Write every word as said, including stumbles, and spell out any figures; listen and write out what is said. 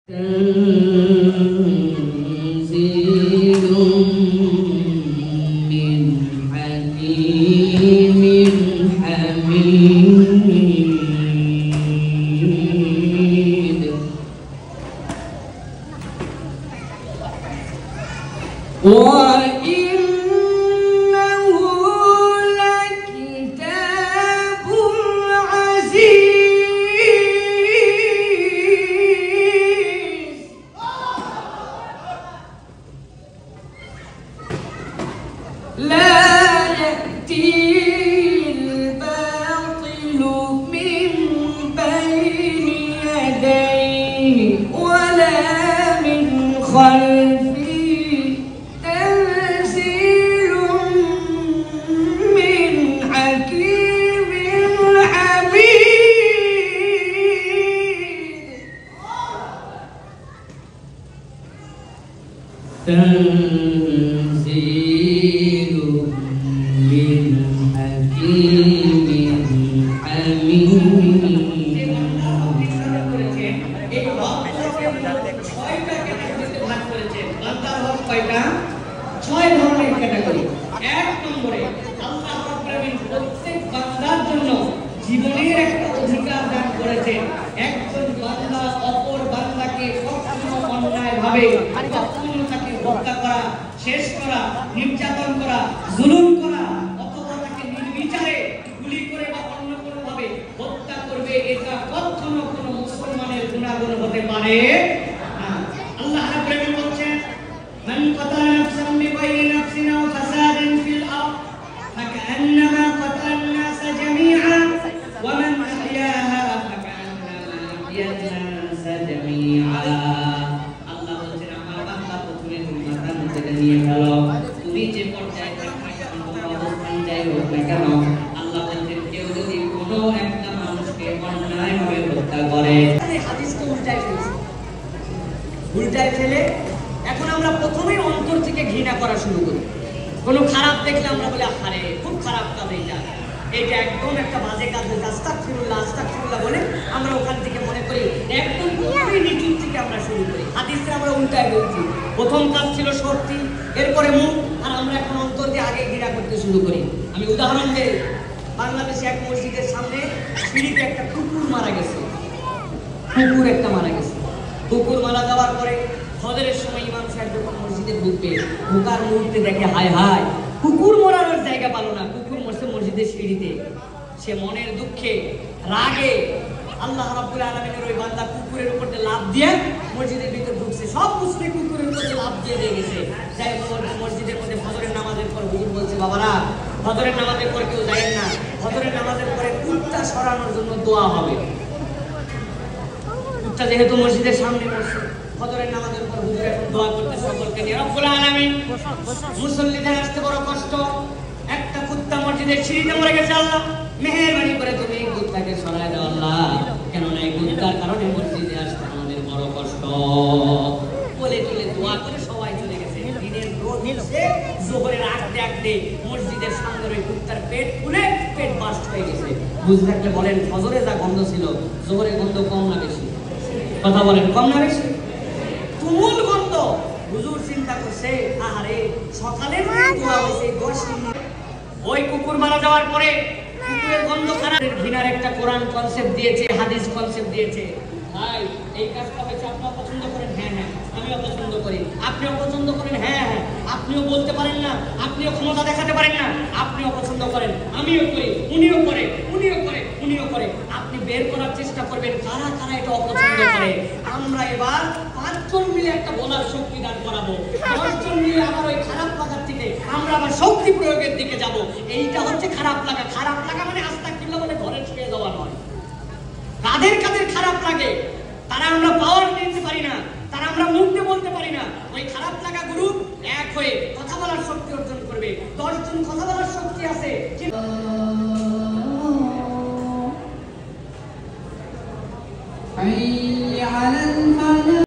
تنزيل من حكيم حميد وإنه لكتاب عزيز لا يأتيه الباطل من بين يديه ولا من خلفه تنزيل من حكيم حميد تنزيل من حكيم حميد ছয় ধরনের ক্যাটাগরি। এক নম্বরে আল্লাহ রাব্বুল আলামিন প্রত্যেক বান্দার জন্য জীবনের একটা অধিকার দান করেছেন। একজন বান্দা অপর বান্দাকে কখনো অন্যায়ভাবে কখনো তাকে হত্যা করা, শেষ করা, নির্যাতন করা, জুলুম করা অথবা তাকে নির্বিচারে গুলি করে বা অন্য কোনো ভাবে হত্যা করবে, এটা কখনো কোনো মুসলমানের গুনাহগুণ হতে পারে না। আল্লাহ রাব্বুল আলামিন বলছেন من قتل نفسا بغير نفس أو فساد في الأرض فكأنما قتل الناس جميعا ومن أحياها فكأنما أحيا الناس جميعا আল্লাহ বলেন আমার বান্দা প্রথমে তুমি মাথার মধ্যে নিয়ে ফেলো, তুমি যে পর্যায়ে অবস্থান যাই হোক না কেন, আল্লাহ বলেন কেউ যদি কোনো একটা মানুষকে অন্যায়ভাবে হত্যা করে, হাদিসকে উল্টায় ফেলছে, উল্টায় ফেলে এখন আমরা প্রথমেই অন্তর থেকে ঘৃণা করা শুরু করি। কোনো খারাপ দেখলে আমরা বলি আরে খুব খারাপ কাজ এটা, এটা একদম একটা বাজে কাজ, আস্তাগফিরুল্লাহ আস্তাগফিরুল্লাহ বলে আমরা ওখান থেকে মনে করি একদম পুরোই নিচু থেকে আমরা শুরু করি। হাদিসে আমরা উল্টায় বলছি, প্রথম কাজ ছিল শক্তি, এরপরে মুখ, আর আমরা এখন অন্তর দিয়ে আগে ঘৃণা করতে শুরু করি। আমি উদাহরণ দিই, বাংলাদেশে এক মসজিদের সামনে সিঁড়িতে একটা কুকুর মারা গেছে, কুকুর একটা মারা গেছে। কুকুর মারা যাওয়ার পরে ফজরের সময় ইমাম সাহেব যখন মসজিদে ঢুকবে, ঢোকার মুহূর্তে দেখে হায় হায় কুকুর মরানোর জায়গা পালো না, কুকুর মরছে মসজিদের সিঁড়িতে। সে মনের দুঃখে রাগে আল্লাহ রাব্বুল আলামিনের ওই বান্দা কুকুরের উপর দিয়ে লাফ দিয়ে মসজিদের ভিতর ঢুকছে, সব মুসলিম কুকুরের উপর লাফ দিয়ে দিয়ে গেছে। যাই মসজিদের মধ্যে ফজরের নামাজের পর হুজুর বলছে বাবারা ফজরের নামাজের পর কেউ যায় না, ফজরের নামাজের পরে কুত্তা সরানোর জন্য দোয়া হবে। কুত্তা যেহেতু মসজিদের সামনে বসে, ফজরের নামাজের পর হুজুর এখন দোয়া করতে সকলকে নিয়ে রব্বুল আলামিন মুসল্লিদের আসতে বড় কষ্ট, একটা কুত্তা মসজিদের সিঁড়িতে মরে গেছে, আল্লাহ মেহেরবানি করে তুমি এই কুত্তাকে সরায় দাও আল্লাহ, কেননা এই কুত্তার কারণে মসজিদে আসতে আমাদের বড় কষ্ট। বলে তুলে দোয়া করে সবাই চলে গেছে। দিনের রোদ নিচে জোহরের আগতে আগতে মসজিদের সামনের ওই কুত্তার পেট ফুলে পেট বাস্ট হয়ে গেছে। বুঝতে থাকলে বলেন ফজরে যা গন্ধ ছিল জোহরের গন্ধ কম না বেশি? কথা বলেন কম না বেশি? তুমুল গন্ধ। হুজুর চিন্তা করছে আরে সকালে দোয়া হইছে দশ মিনিট, ওই কুকুর মারা যাওয়ার পরে কুকুরের গন্ধ খারাপ, ঘৃণার একটা কোরআন কনসেপ্ট দিয়েছে, হাদিস কনসেপ্ট দিয়েছে। ভাই এই কাজটা হয়েছে আপনারা পছন্দ করেন, হ্যাঁ হ্যাঁ আমিও পছন্দ করি, আপনিও পছন্দ করেন, হ্যাঁ হ্যাঁ আপনিও বলতে পারেন না, আপনিও ক্ষমতা দেখাতে পারেন না, আপনিও পছন্দ করেন, আমিও করি, উনিও করে, উনিও করে, উনিও করে। আপনি বের করার চেষ্টা করবেন কারা কারা এটা অপছন্দ করে। আমরা এবার পাঁচজন মিলে একটা বলার শক্তি দান করাবো, দশজন মিলে আবার ওই খারাপ লাগার থেকে আমরা আবার শক্তি প্রয়োগের দিকে যাব। এইটা হচ্ছে খারাপ লাগা। খারাপ লাগা মানে আস্তাগফিরুল্লাহ বলে ঘরে ছুঁয়ে যাওয়া নয়। কাদের কাদের খারাপ লাগে তারা আমরা পাওয়ার নিতে পারি না, তারা আমরা মুখে বলতে পারি না, ওই খারাপ লাগা গ্রুপ এক হয়ে কথা বলার শক্তি অর্জন করবে। দশজন কথা বলার শক্তি আছে।